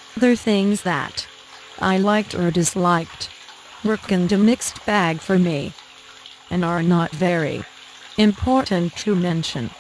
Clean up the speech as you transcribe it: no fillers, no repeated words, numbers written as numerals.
Other things that I liked or disliked were kind of mixed bag for me, and are not very important to mention.